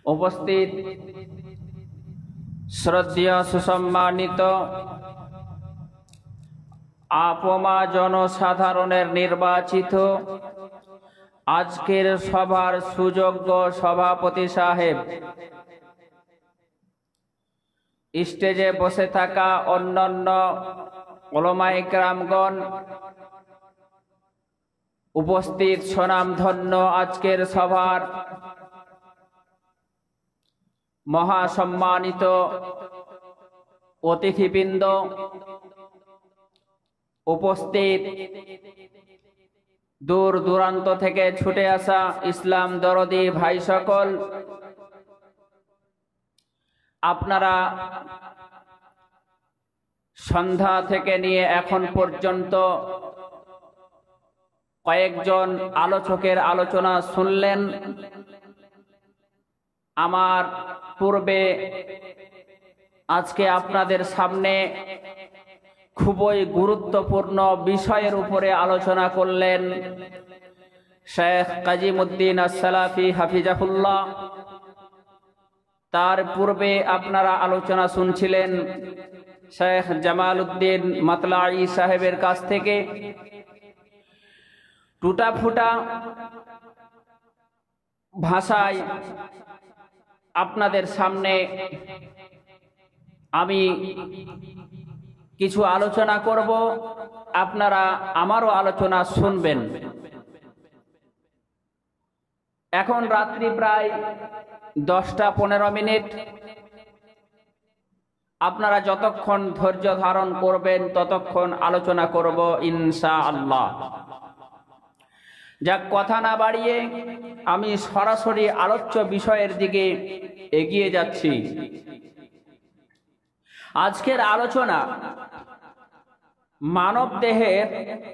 উপস্থিত শ্রদ্ধেয় সুসম্মানিত আপমা জনসাধারণের নির্বাচিত আজকের সভার সুযোগ্য সভাপতি সাহেব, স্টেজে বসে থাকা অন্যান্য উলামায়ে কেরামগণ, উপস্থিত স্বনামধন্য আজকের সভার মহাসম্মানিত অতিথিবৃন্দ, উপস্থিত দূর দূরান্ত থেকে ছুটে আসা ইসলাম দরদি ভাই সকল, আপনারা সন্ধ্যা থেকে নিয়ে এখন পর্যন্ত কয়েকজন আলোচকের আলোচনা শুনলেন। আমার পূর্বে আজকে আপনাদের সামনে খুবই গুরুত্বপূর্ণ বিষয়ের উপরে আলোচনা করলেন শেখ কাজিমউদ্দিন আস-সালাফি হাফিজাহুল্লাহ। তার পূর্বে আপনারা আলোচনা শুনছিলেন শেখ জামালউদ্দিন মাতলাই সাহেবের কাছ থেকে। টুটা ফুটা ভাষায় আপনাদের সামনে আমি কিছু আলোচনা করব, আপনারা আমারও আলোচনা শুনবেন। এখন রাত্রি প্রায় 10টা 15 মিনিট। আপনারা যতক্ষণ ধৈর্য ধারণ করবেন ততক্ষণ আলোচনা করব ইনশাআল্লাহ। যাক, কথা না বাড়িয়ে আমি সরাসরি আলোচ্য বিষয়ের দিকে এগিয়ে যাচ্ছি। আজকের আলোচনা মানব দেহের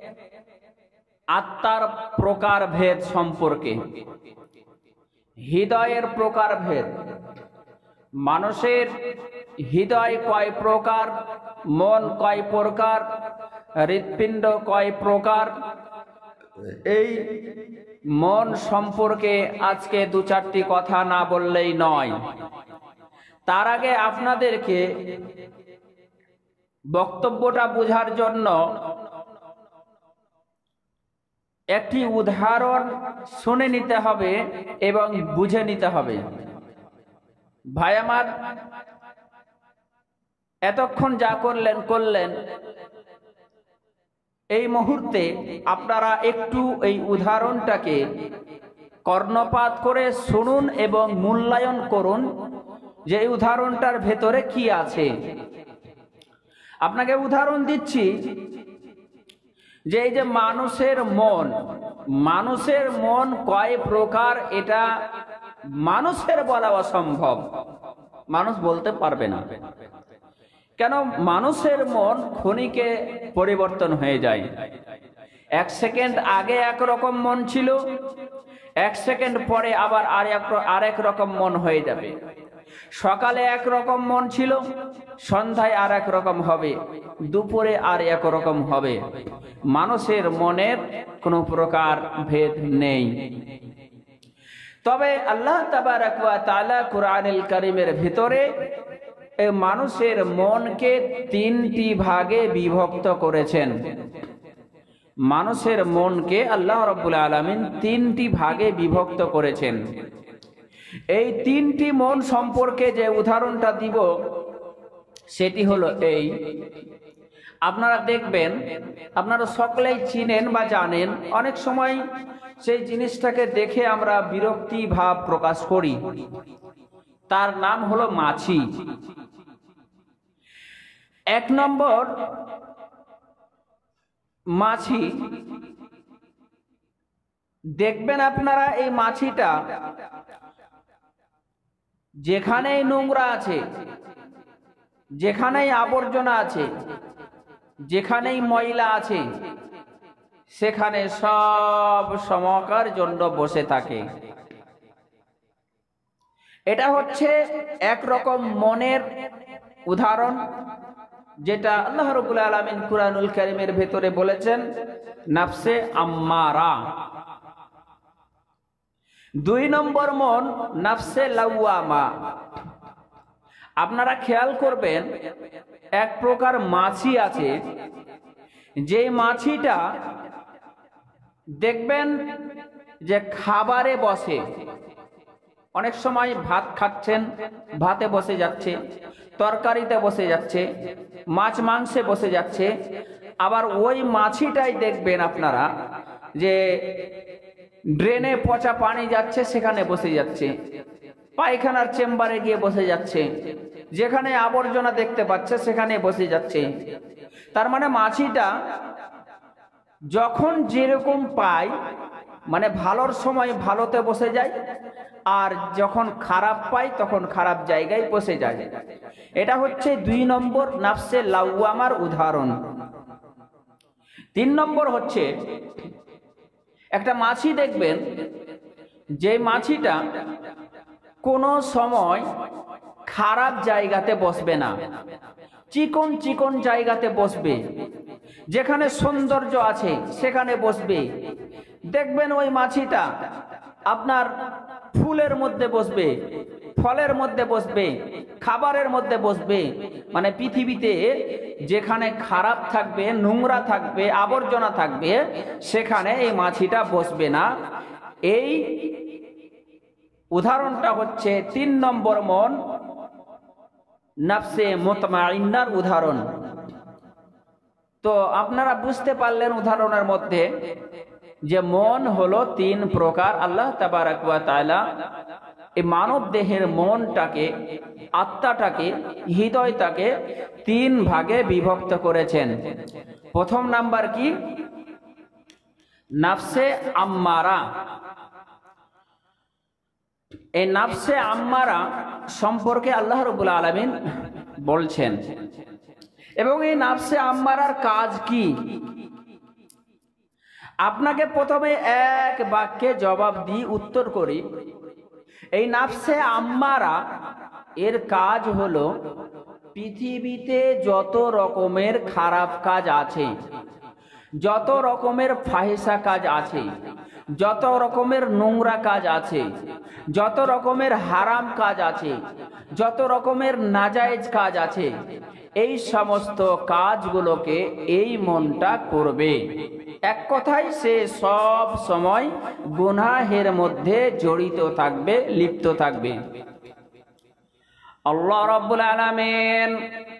আত্মার প্রকারভেদ সম্পর্কে, হৃদয়ের প্রকারভেদ। মানুষের হৃদয় কয় প্রকার, মন কয় প্রকার, হৃৎপিণ্ড কয় প্রকার, এই মন সম্পর্কে আজকে 2-4টি কথা না বললেই নয়। তার আগে আপনাদেরকে বক্তব্যটা বোঝার জন্য একটি উদাহরণ শুনে নিতে হবে এবং বুঝে নিতে হবে। ভাই আমার, এতক্ষণ যা করলেন, এই মুহূর্তে আপনারা একটু এই উদাহরণটাকে কর্ণপাত করে শুনুন এবং মূল্যায়ন করুন যে এই উদাহরণটার ভেতরে কি আছে। আপনাকে উদাহরণ দিচ্ছি যে এই যে মানুষের মন কয় প্রকার, এটা মানুষের বলা অসম্ভব, মানুষ বলতে পারবে না। কেন? মানুষের মন ক্ষণিকে পরিবর্তন হয়ে যায়। 1 সেকেন্ড আগে একরকম মন ছিল, 1 সেকেন্ড পরে আবার আরেক রকম মন হয়ে যাবে। সকালে একরকম মন ছিল, সন্ধ্যায় আর এক রকম হবে, দুপুরে আর এক রকম হবে। মানুষের মনের কোনো প্রকার ভেদ নেই। তবে আল্লাহ তাবারাক ওয়া তাআলা কুরআনুল কারীমের ভিতরে এই মানুষের মনকে 3টি ভাগে বিভক্ত করেছেন। মানুষের মনকে আল্লাহ রাব্বুল আলামিন 3টি ভাগে বিভক্ত করেছেন। এই 3টি মন সম্পর্কে যে উদাহরণটা দিব সেটি হলো এই। আপনারা দেখবেন, আপনারা সকলেই চিনেন বা জানেন, অনেক সময় সেই জিনিসটাকে দেখে আমরা বিরক্তি ভাব প্রকাশ করি। তার নাম হলো মাছি। 1 নম্বর মাছি। দেখবেন আপনারা এই মাছিটা যেখানেই নোংরা আছে, যেখানেই আবর্জনা আছে, যেখানেই ময়লা আছে, সেখানে সব সময়কার জন্য বসে থাকে। এটা হচ্ছে একরকম মনের উদাহরণ, যেটা আল্লাহ রাব্বুল আলামিন কুরআনুল কারীমের ভেতরে বলেছেন নাফসে আম্মারা। দুই নম্বর মন নাফসে লাওয়ামা। আপনারা খেয়াল করবেন, এক প্রকার মাছি আছে, যে মাছিটা দেখবেন যে খাবারে বসে। অনেক সময় ভাত খাচ্ছেন, ভাতে বসে যাচ্ছে, তরকারিতে বসে যাচ্ছে, মাছ মাংসে বসে যাচ্ছে। আবার ওই মাছিটাই দেখবেন আপনারা যে ড্রেনে পচা পানি যাচ্ছে সেখানে বসে যাচ্ছে, পায়খানার চেম্বারে গিয়ে বসে যাচ্ছে, যেখানে আবর্জনা দেখতে পাচ্ছে সেখানে বসে যাচ্ছে। তার মানে মাছিটা যখন যেরকম পায়, মানে ভালোর সময় ভালোতে বসে যায়, আর যখন খারাপ পায় তখন খারাপ জায়গায় বসে যায়। এটা হচ্ছে দুই নম্বর নাফসে লাওয়ামার উদাহরণ। তিন নম্বর হচ্ছে একটা মাছি দেখবেন, যে মাছিটা কোনো সময় খারাপ জায়গাতে বসবে না, চিকন চিকন জায়গাতে বসবে, যেখানে সৌন্দর্য আছে সেখানে বসবে। দেখবেন ওই মাছিটা আপনার ফুলের মধ্যে বসবে, ফলের মধ্যে বসবে, খাবারের মধ্যে বসবে। মানে পৃথিবীতে যেখানে খারাপ থাকবে, নোংরা থাকবে, আবর্জনা থাকবে, সেখানে এই মাছিটা বসবে না। এই উদাহরণটা হচ্ছে তিন নম্বর মন নাফসে মুতমাইন্নার উদাহরণ। তো আপনারা বুঝতে পারলেন উদাহরণের মধ্যে যে মন হলো তিন প্রকার। আল্লাহ তাবারাক ওয়া তাআলা এই মানব দেহের মনটাকে, আত্মাটাকে, হৃদয়টাকে তিন ভাগে বিভক্ত করেছেন। প্রথম নাম্বার কি? নাফসে আম্মারা। এই নাফসে আম্মারা সম্পর্কে আল্লাহ রাব্বুল আলামিন বলছেন, এবং এই নাফসে আম্মারার কাজ কি? আপনাকে প্রথমে এক বাক্যে জবাব দিই, উত্তর করি। এই নাফসে আম্মারা এর কাজ হলো পৃথিবীতে যত রকমের খারাপ কাজ আছে, যত রকমের ফাহিশা কাজ আছে, যত রকমের নোংরা কাজ আছে, যত রকমের হারাম কাজ আছে, যত রকমের নাজায়েজ কাজ আছে, এই সমস্ত কাজগুলোকে এই মনটা করবে। এক কথায় সে সব সময় গুনাহের মধ্যে জড়িত থাকবে, লিপ্ত থাকবে। আল্লাহ রাব্বুল আলামিন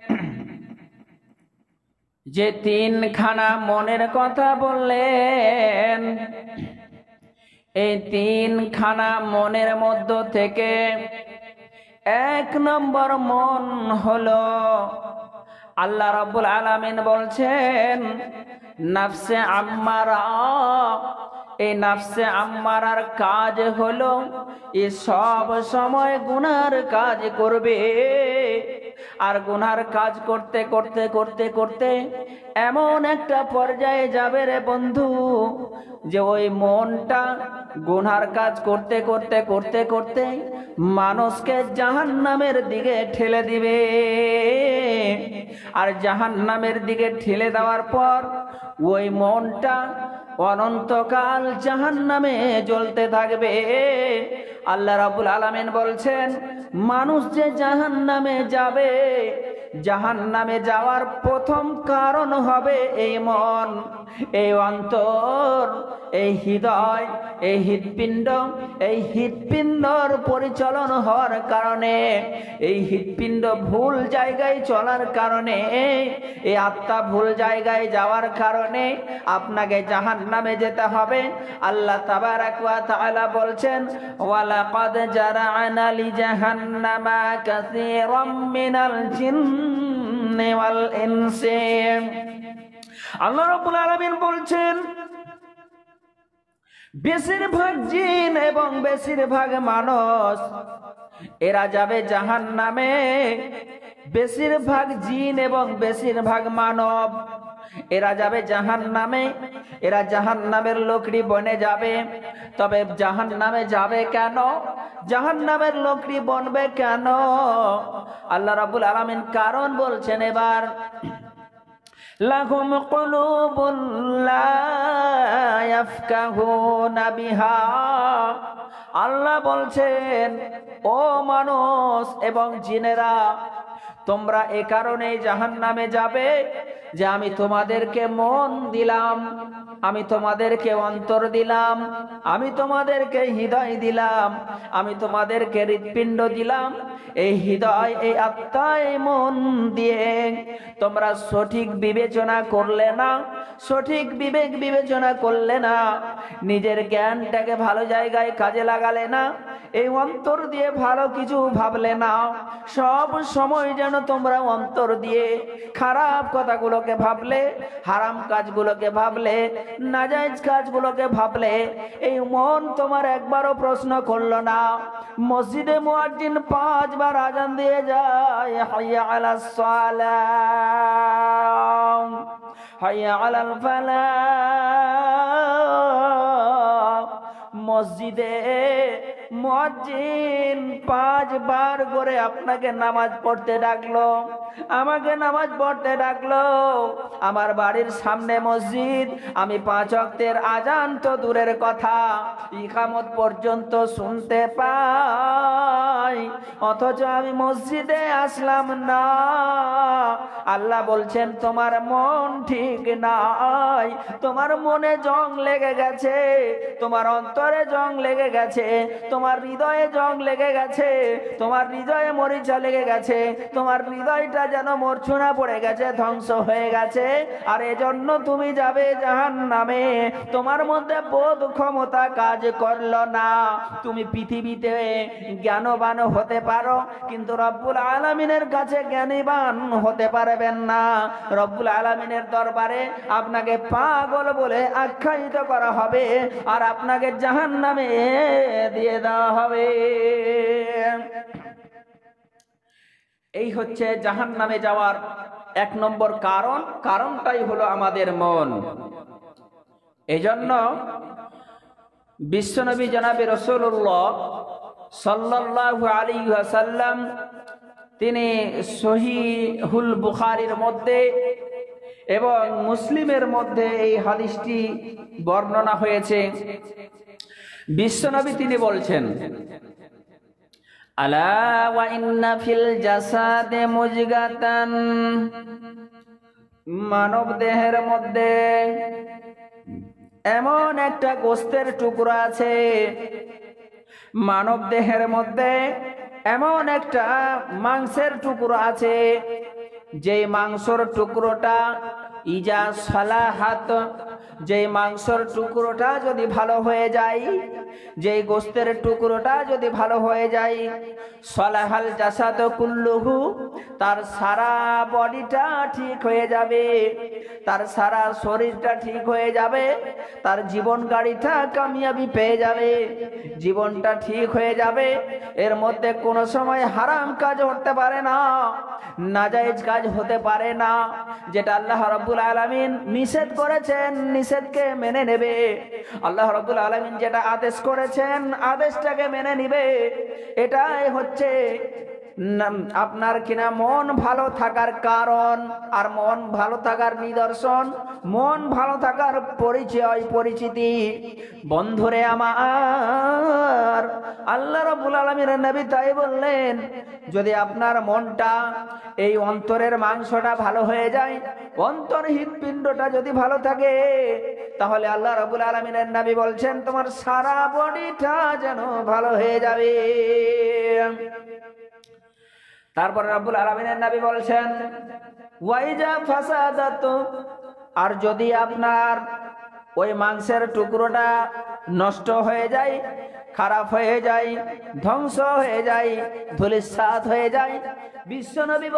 যে তিনখানা মনের কথা বললেন, এই তিনখানা মনের মধ্য থেকে এক নম্বর মন হলো, আল্লাহ রাব্বুল আলামিন বলছেন নাফসে আম্মারা। এই নাফসে আম্মারার কাজ হলো এ সব সময় গুনার কাজ করবে, আর গুনার কাজ করতে করতে করতে করতে এমন একটা পর্যায়ে যাবে রে বন্ধু, যে ওই মনটা গুনার কাজ করতে করতে করতে করতে মানুষকে জাহান্নামের দিকে ঠেলে দিবে। আর জাহান্নামের দিকে ঠেলে দেওয়ার পর ওই মনটা অনন্তকাল জাহান্নামে জ্বলতে থাকবে। আল্লাহ রাব্বুল আলামিন বলছেন, মানুষ যে জাহান্নামে যাবে, জাহান্নামে যাওয়ার প্রথম কারণ হবে এই মন, এই অন্তর, এই হৃদয়, এই হৃৎপিণ্ড। এই হৃৎপিণ্ডর পরিচালন হওয়ার কারণে, এই হৃৎপিণ্ড ভুল জায়গায় চলার কারণে, এই আত্মা ভুল জায়গায় যাওয়ার কারণে আপনাকে জাহান্নামে যেতে হবে। আল্লাহ তাবারাক ওয়া তাআলা বলছেন, ওয়ালাকাদ জারা'না লিজাহান্নামা কাসীরাম মিনাল জিন্নি ওয়াল ইনসি। আল্লাহ রাব্বুল আলামিন বলছেন, বেশিরভাগ জিন এবং বেশিরভাগ মানুষ এরা যাবে জাহান্নামে। বেশিরভাগ জিন এবং বেশিরভাগ মানব এরা যাবে জাহান্নামে। এরা জাহান্নামের লোকরি বনে যাবে। তবে জাহান্নামে যাবে কেন? জাহান্নামের লোকরি বনবে কেন? আল্লাহ রাব্বুল আলামিন কারণ বলছেন এবার, লাহুম কুলুবুন লা ইয়াফকাহুনা বিহা আল্লাহ বলছেন, ও মানুষ এবং জিনেরা, তোমরা এ কারণেই জাহান্নামে যাবে যে আমি তোমাদেরকে মন দিলাম, আমি তোমাদেরকে অন্তর দিলাম, আমি তোমাদেরকে হৃদয় দিলাম, আমি তোমাদেরকে হৃৎপিণ্ড দিলাম। এই হৃদয়, এই আত্মা, এই মন দিয়ে তোমরা সঠিক বিবেচনা করলে না, সঠিক বিবেক বিবেচনা করলে না, নিজের জ্ঞানটাকে ভালো জায়গায় কাজে লাগালে না, এই অন্তর দিয়ে ভালো কিছু ভাবলে না। সব সময় যেন তোমরা অন্তর দিয়ে খারাপ কথাগুলোকে ভাবলে, হারাম কাজগুলোকে ভাবলে, নাজায়েজ কাজগুলোকে ভাবলে। এই মন তোমার একবারও প্রশ্ন করলো না। মসজিদে মুয়াজ্জিন 5 বার আজান দিয়ে যায়, হাইয়া আলাস সালাম, হাইয়া আলাল ফালাহ। মসজিদে মুয়াজ্জিন 5 বার করে আপনাকে নামাজ পড়তে ডাকলো, আমাকে নামাজ পড়তে ডাকলো। আমার বাড়ির সামনে মসজিদ, আমি 5 ওয়াক্তের আজান তো দূরের কথা, ইকামত পর্যন্ত শুনতে পাই, অথচ আমি মসজিদে আসলাম না। আল্লাহ বলছেন, তোমার মন ঠিক নাই, তোমার মনে জং লেগে গেছে, তোমার অন্তরে জং লেগে গেছে, তোমার হৃদয়ে জং লেগে গেছে, তোমার হৃদয়ে মরিচা লেগে গেছে, তোমার হৃদয়টা যেন মূর্ছনা পড়ে গেছে, ধ্বংস হয়ে গেছে। আর এজন্য তুমি যাবে জাহান্নামে। তোমার মধ্যে বোধ ক্ষমতা কাজ করলো না। তুমি পৃথিবীতে জ্ঞানবান হতে পারো, কিন্তু রব্বুল আলামিনের কাছে জ্ঞানীবান হতে পারবেন না। রব্বুল আলামিনের দরবারে আপনাকে পাগল বলে আখ্যায়িত করা হবে, আর আপনাকে জাহান্নামে দিয়ে দেওয়া হবে। এই হচ্ছে জাহান্নামে যাওয়ার 1 নম্বর কারণ। কারণটাই হলো আমাদের মন। এজন্য বিশ্বনবী জনাবে রাসূলুল্লাহ সাল্লাল্লাহু আলাইহি ওয়াসাল্লাম তিনি সহিহুল বুখারীর মধ্যে এবং মুসলিমের মধ্যে এই হাদিসটি বর্ণনা হয়েছে। বিশ্বনবী তিনি বলছেন, আলা ওয়া ইন্না ফিল জাসাদে মুজগাতান, মানব দেহের মধ্যে এমন একটা গোশতের টুকরা আছে, মানব দেহের মধ্যে এমন একটা মাংসের টুকরো আছে, যে মাংসর টুকরোটা ইজা সালাহাত, যে মাংসর টুকরোটা যদি ভালো হয়ে যায়, যে গোশতের টুকরোটা যদি ভালো হয়ে যায়, সালাহাল জাসাদ কুল্লুহু, তার সারা বডিটা ঠিক হয়ে যাবে, তার সারা শরীরটা ঠিক হয়ে যাবে, তার জীবন গাড়িটা কামিয়াবি পেয়ে যাবে, জীবনটা ঠিক হয়ে যাবে। এর মধ্যে কোনো সময় হারাম কাজ হতে পারে না, নাজায়েজ কাজ হতে পারে না। যেটা আল্লাহ রাব্বুল আলামিন নিষেধ করেছেন, নিষেধকে মেনে নেবে। আল্লাহ রাব্বুল আলামিন যেটা আদেশ করেছেন, আদেশটাকে মেনে নিবে। এটাই হচ্ছে আপনার কিনা মন ভালো থাকার কারণ, আর মন ভালো থাকার নিদর্শন, মন ভালো থাকার পরিচয়, পরিচিতি। বন্ধুরে আমার, আল্লাহ রাব্বুল আলামিনের নবী তাই বললেন, যদি আপনার মনটা, এই অন্তরের মাংসটা ভালো হয়ে যায়, অন্তর হৃৎপিণ্ডটা যদি ভালো থাকে, তাহলে আল্লাহ রাব্বুল আলামিনের নবী বলছেন, তোমার সারা বডিটা যেন ভালো হয়ে যাবে। তারপরে রাব্বুল আলামিনের নবী বলছেন, ওয়াইজা ফাসাদাত, আর যদি আপনার ওই মাংসের টুকরোটা নষ্ট হয়ে যায়, খারাপ হয়ে যায়, ধ্বংস হয়ে যায়, ধূলিসাৎ হয়ে যায়, বিশ্বনবী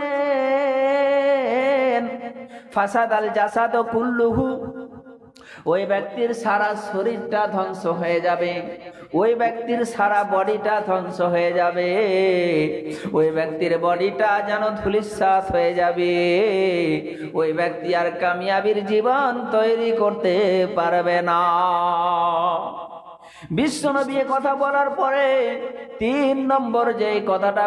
বলছেন, ফাসাদাল জাসাদ কুল্লুহু, ওই ব্যক্তির সারা শরীরটা ধ্বংস হয়ে যাবে, ওই ব্যক্তির সারা বডিটা ধ্বংস হয়ে যাবে, ওই ব্যক্তির বডিটা যেন ধূলিসাৎ হয়ে যাবে। ওই ব্যক্তি আর কামিয়াবির জীবন তৈরি করতে পারবে না। বিশ্বনবী কথা বলার পরে 3 নম্বর যে কথাটা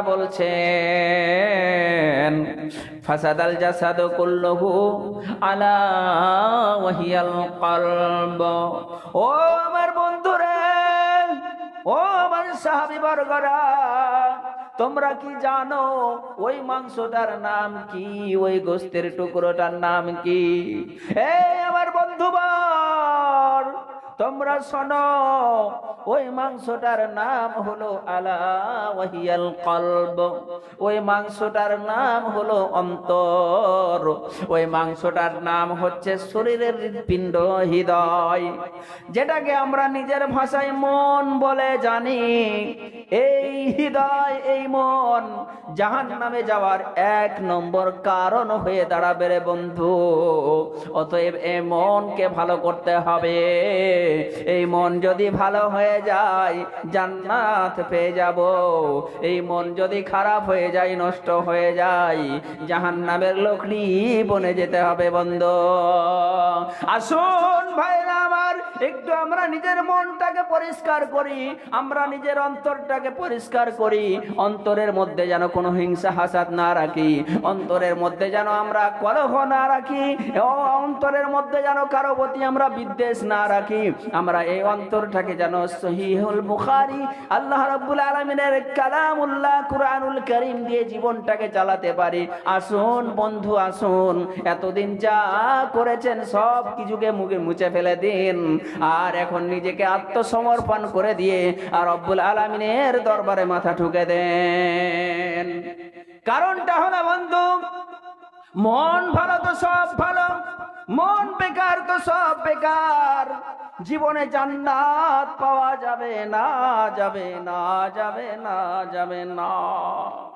বলছেন, ফাসাদাল জাসাদ কুল্লুহু আলা ওয়াহিয়াল কলব। ও আমার বন্ধুরে, ও আমার সাহাবী বর্গরা, তোমরা কি জানো ওই মাংসটার নাম কি, ওই গোস্তের টুকরোটার নাম কি? এই আমার বন্ধুবার, তোমরা শোনো, ওই মাংসটার নাম হলো আলা ওয়াহিয়াল কলব, ওই মাংসটার নাম হলো অন্তর, ওই মাংসটার নাম হচ্ছে শরীরের হৃৎপিণ্ড, হৃদয়, যেটাকে আমরা নিজের ভাষায় মন বলে জানি। এই হৃদয়, এই মন জাহান্নামে যাওয়ার 1 নম্বর কারণ হয়ে দাঁড়াবে রে বন্ধু। অতএব এই মনকে ভালো করতে হবে। এই মন যদি ভালো হয়ে যায় জান্নাত পেয়ে যাব। এই মন যদি খারাপ হয়ে যায়, নষ্ট হয়ে যায়, জাহান্নামের লোকনি বনে যেতে হবে বন্ধু। আসুন ভাইরা আমার, একটু আমরা নিজের মনটাকে পরিষ্কার করি, আমরা নিজের অন্তরটাকে পরিষ্কার করি। অন্তরের মধ্যে যেন কোনো হিংসা হাসাদ না রাখি, অন্তরের মধ্যে যেন আমরা কলহ না রাখি, অন্তরের মধ্যে যেন কারো প্রতি আমরা বিদ্বেষ না রাখি। আমরা এই অন্তরটাকে যেন সহিহুল বুখারী আল্লাহ রাব্বুল আলামিনের কালামুল্লাহ কুরআনুল কারীম দিয়ে জীবনটাকে চালাতে পারি। আসুন বন্ধু, আসুন, এতদিন যা করেছেন সব কিছুকে মুখে মুছে ফেলে দিন, আর এখন নিজেকে আত্মসমর্পণ করে দিয়ে আর রব্বুল আলামিনের দরবারে মাথা ঠুকে দেন। কারণটা হলো বন্ধু, মন ভালো তো সব ভালো, মন বেকার তো সব বেকার। জীবনে জান্নাত পাওয়া যাবে না, যাবে না, যাবে না, যাবে না।